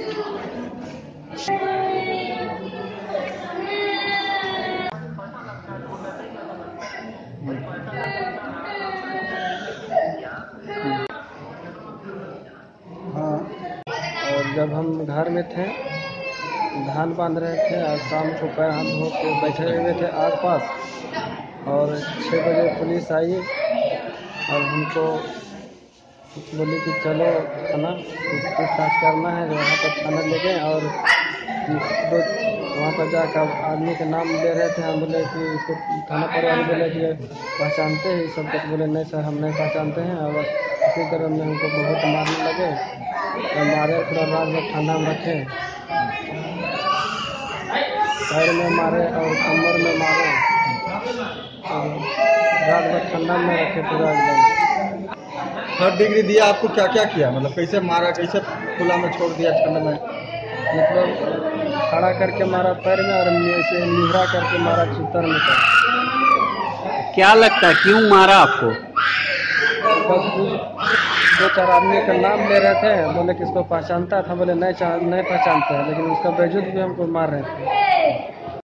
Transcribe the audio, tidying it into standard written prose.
हाँ, और जब हम घर में थे, धान बांध रहे थे और शाम को पैर हाथ धो के बैठे हुए थे आग पास, और 6 बजे पुलिस आई और हमको बोली कि चलो थाना पूछताछ करना है। वहाँ पर थाना ले गए और दो वहाँ पर जाकर आदमी के नाम ले रहे थे। हम बोले कि इसको थाना पर वाले बोले कि पहचानते हैं सब कुछ। बोले नहीं सर, हम नहीं पहचानते हैं। और इसी तरह में हमको बहुत मारने लगे और मारे, पूरा रात भर ठंडा में रखे, पैर में मारे और कमर में मारे और रात भर ठंडा में रखे पूरा एकदम। 3rd डिग्री दिया आपको? क्या क्या किया, मतलब कैसे मारा, कैसे खुला में छोड़ दिया ठंड में? मतलब खड़ा करके मारा पैर में और ऐसे निहरा करके मारा चित्तर में। क्या लगता है क्यों मारा आपको? बस 2-4 आदमी का नाम ले रहे थे, बोले कि इसको पहचानता था। बोले नहीं पहचानते हैं, लेकिन उसका बावजूद भी हमको मार रहे थे।